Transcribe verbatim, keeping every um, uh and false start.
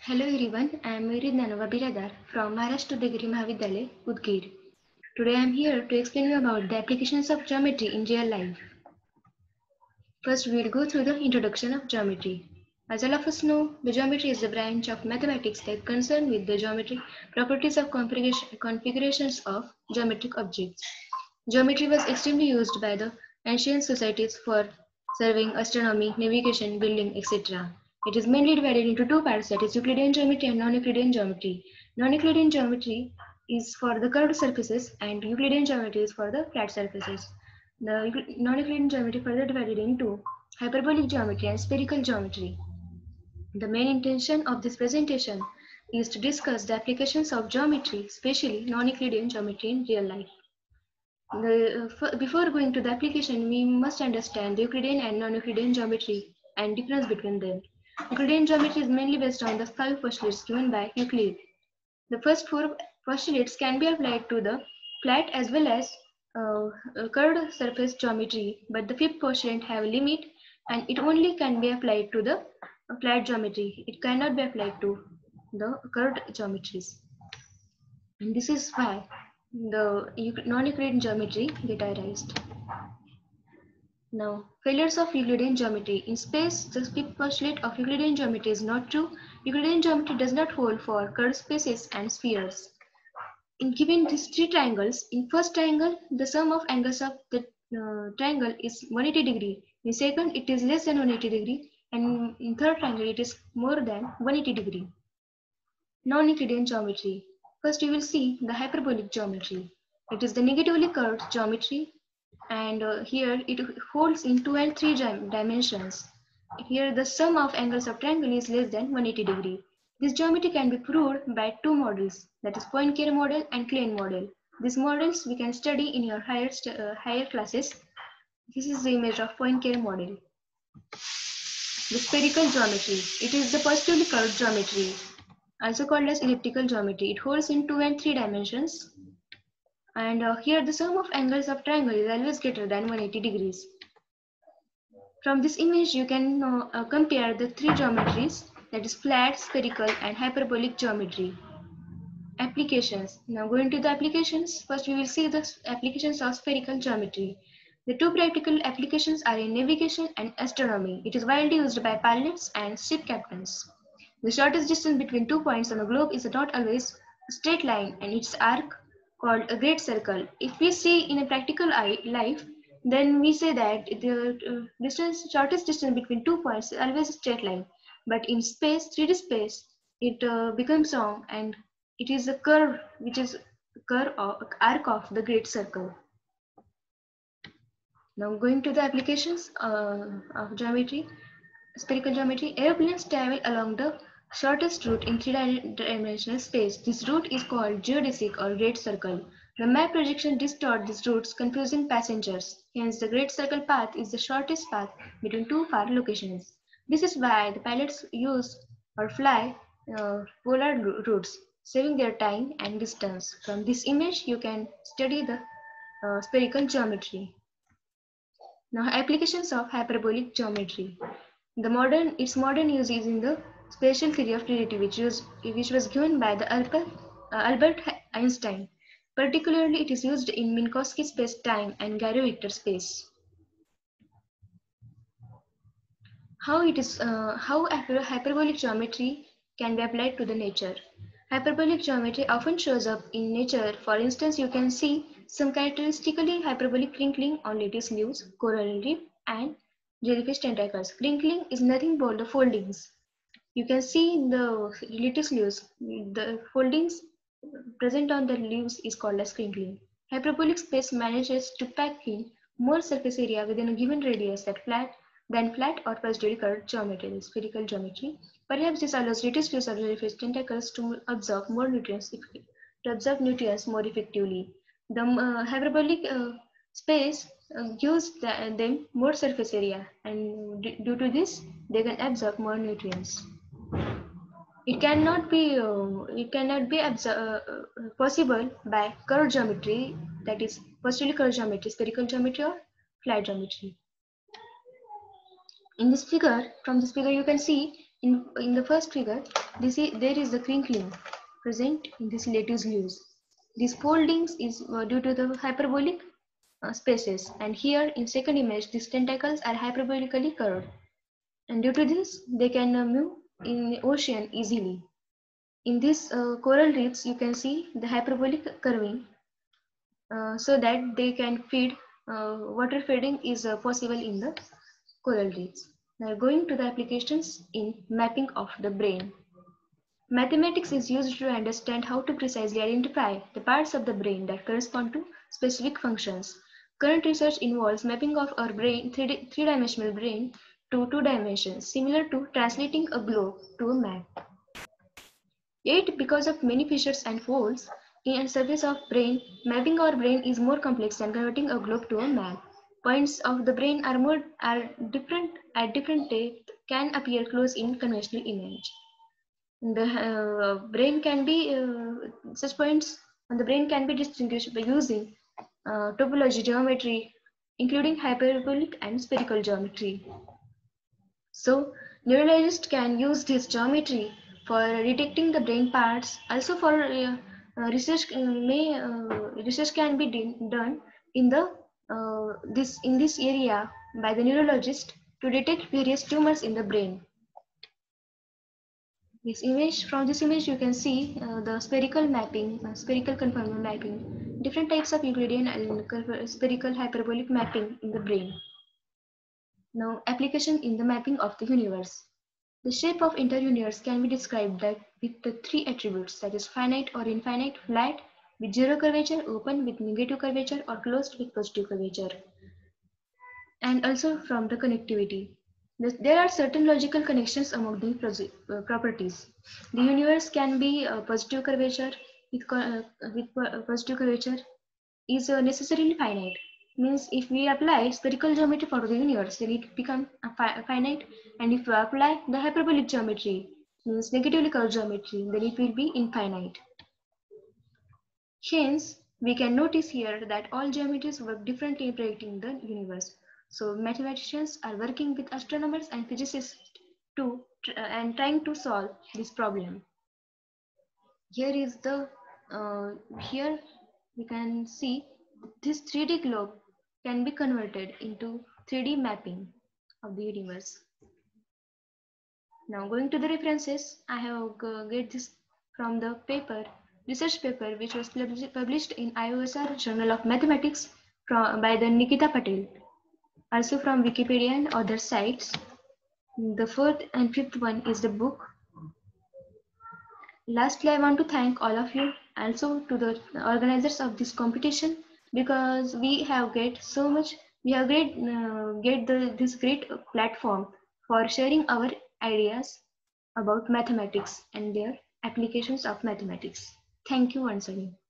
Hello everyone, I am Merid Nanova Biradar from Maharashtra Degree Mahavidyalaya, Udgir. Today I am here to explain you about the applications of geometry in real life. First, we will go through the introduction of geometry. As all of us know, the geometry is the branch of mathematics that concerned with the geometric properties of configuration, configurations of geometric objects. Geometry was extremely used by the ancient societies for surveying, astronomy, navigation, building, et cetera. It is mainly divided into two parts, that is Euclidean geometry and non-Euclidean geometry. Non-Euclidean geometry is for the curved surfaces and Euclidean geometry is for the flat surfaces. The non-Euclidean geometry further divided into hyperbolic geometry and spherical geometry. The main intention of this presentation is to discuss the applications of geometry, especially non-Euclidean geometry in real life. The, uh, before going to the application, we must understand the Euclidean and non-Euclidean geometry and difference between them. Euclidean geometry is mainly based on the five postulates given by Euclid. The first four postulates can be applied to the flat as well as uh, curved surface geometry, but the fifth postulate have a limit and it only can be applied to the flat geometry. It cannot be applied to the curved geometries. And this is why the non-Euclidean geometry get erased. Now, failures of Euclidean geometry. In space, the fifth postulate of Euclidean geometry is not true. Euclidean geometry does not hold for curved spaces and spheres. In given these three triangles, in first triangle, the sum of angles of the uh, triangle is one hundred eighty degree. In second, it is less than one hundred eighty degree. And in third triangle, it is more than one hundred eighty degree. Non-Euclidean geometry. First, we will see the hyperbolic geometry. It is the negatively curved geometry, and uh, here it holds in two and three dimensions. Here, the sum of angles of triangle is less than one hundred eighty degree. This geometry can be proved by two models, that is Poincare model and Klein model. These models we can study in your higher uh, higher classes. This is the image of Poincare model. The spherical geometry. It is the positively curved geometry, also called as elliptical geometry. It holds in two and three dimensions. And uh, here the sum of angles of triangle is always greater than one hundred eighty degrees. From this image, you can uh, uh, compare the three geometries, that is flat, spherical, and hyperbolic geometry. Applications. Now going to the applications, first we will see the applications of spherical geometry. The two practical applications are in navigation and astronomy. It is widely used by pilots and ship captains. The shortest distance between two points on a globe is not always a straight line, and its arc called a great circle. If we see in a practical life, then we say that the uh, distance, shortest distance between two points is always a straight line. But in space, three D space, it uh, becomes wrong, and it is a curve, which is curve or arc of the great circle. Now going to the applications uh, of geometry, spherical geometry. Airplanes travel along the shortest route in three-dimensional space. This route is called geodesic or great circle. The map projection distorts these routes, confusing passengers. Hence, the great circle path is the shortest path between two far locations. This is why the pilots use or fly uh, polar routes, saving their time and distance. From this image, you can study the uh, spherical geometry. Now, applications of hyperbolic geometry. The modern, its modern use is in the special theory of relativity, which was, which was given by the Albert, uh, Albert Einstein. Particularly, it is used in Minkowski space-time and gyro-vector space. How it is, uh, how hyperbolic geometry can be applied to the nature. Hyperbolic geometry often shows up in nature. For instance, you can see some characteristically hyperbolic crinkling on lettuce leaves, coral reef, and jellyfish tentacles. Crinkling is nothing but the foldings. You can see in the lettuce leaves, the foldings present on the leaves is called as crinkling. Hyperbolic space manages to pack in more surface area within a given radius that flat than flat or positively curved geometry, spherical geometry. Perhaps this allows lettuce leaves or jellyfish tentacles to absorb more nutrients, to absorb nutrients more effectively. The uh, hyperbolic uh, space uh, gives the, them more surface area, and due to this, they can absorb more nutrients. It cannot be uh, it cannot be uh, uh, possible by curved geometry, that is positively curved geometry, spherical geometry, or flat geometry. In this figure, from this figure, you can see In, in the first figure, this is, there is the crinkling present in this lattice leaves. These foldings is uh, due to the hyperbolic uh, spaces, and here in second image, these tentacles are hyperbolically curved, and due to this, they can uh, move in the ocean easily. In this uh, coral reefs, you can see the hyperbolic curving, uh, so that they can feed. Uh, water feeding is uh, possible in the coral reefs. Now going to the applications in mapping of the brain. Mathematics is used to understand how to precisely identify the parts of the brain that correspond to specific functions. Current research involves mapping of our brain, three-dimensional brain, to two dimensions, similar to translating a globe to a map. Yet, because of many fissures and folds in the surface of brain, mapping our brain is more complex than converting a globe to a map. Points of the brain are more are different at different depth can appear close in conventional image. The uh, brain can be uh, such points on the brain can be distinguished by using uh, topology geometry, including hyperbolic and spherical geometry. So, neurologists can use this geometry for detecting the brain parts. Also, for uh, uh, research uh, may uh, research can be done in the uh, this in this area by the neurologist to detect various tumors in the brain. This image, from this image you can see uh, the spherical mapping, uh, spherical conformal mapping, different types of Euclidean and spherical hyperbolic mapping in the brain. Now, application in the mapping of the universe. The shape of inter-universe can be described by, with the three attributes, that is finite or infinite, flat with zero curvature, open with negative curvature, or closed with positive curvature. And also from the connectivity. There are certain logical connections among the uh, properties. The universe can be a positive curvature with, uh, with uh, positive curvature is uh, necessarily finite. Means if we apply spherical geometry for the universe, then it becomes fi finite, and if we apply the hyperbolic geometry, means negatively curved geometry, then it will be infinite. Hence, we can notice here that all geometries work differently in predicting the universe. So mathematicians are working with astronomers and physicists to uh, and trying to solve this problem. Here is the uh, here we can see this three D globe can be converted into three D mapping of the universe. Now going to the references, I have uh, get this from the paper, research paper which was published in I O S R Journal of Mathematics from, by the Nikita Patel. Also from Wikipedia and other sites. The fourth and fifth one is the book. Lastly, I want to thank all of you, also to the organizers of this competition, because we have get so much, we have great, uh, get the, this great platform for sharing our ideas about mathematics and their applications of mathematics. Thank you once again.